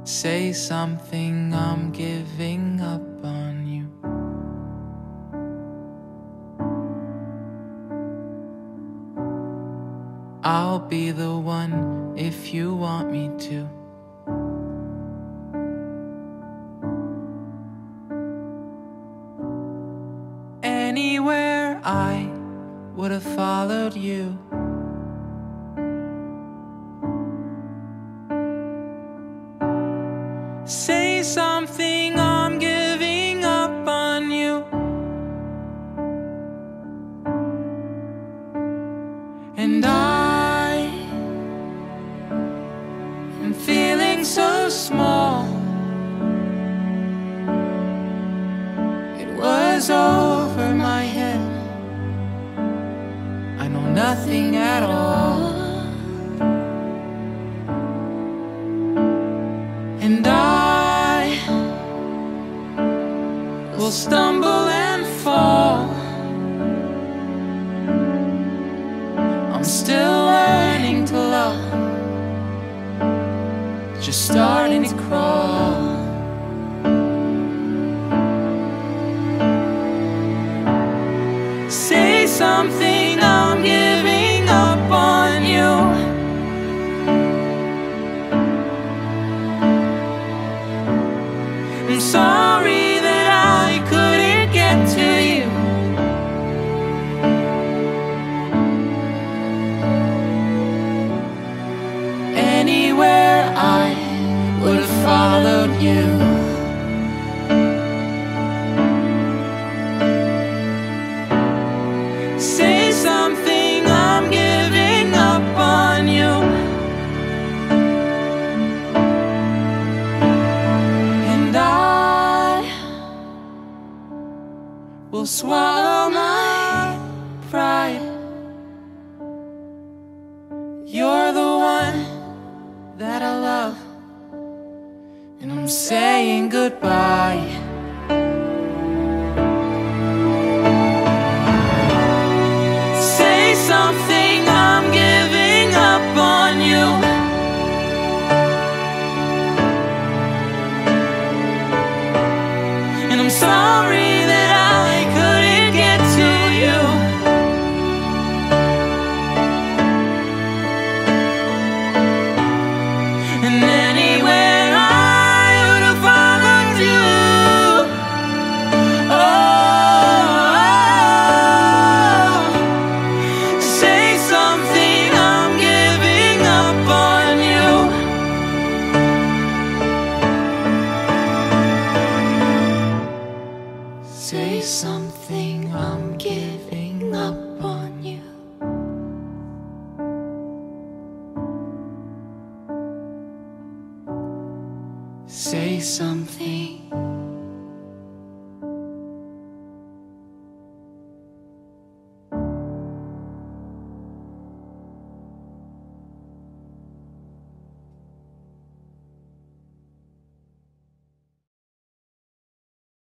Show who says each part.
Speaker 1: Say something, I'm giving up on you. I'll be the one if you want me to. Anywhere I would have followed you. Say something, I'm giving up on you. And I am feeling so small. It was over my head. I know nothing at all. And I will stumble and fall. I'm still learning to love, just starting to crawl. Say something, I'm giving up on you. I'm sorry that I couldn't get to you. Anywhere I would have followed you. Say something, I'm giving up on you. And I will swallow my pride. You're the one that I love, and I'm saying goodbye. Say something, I'm giving up on you. And I'm sorry that I couldn't get to you. And then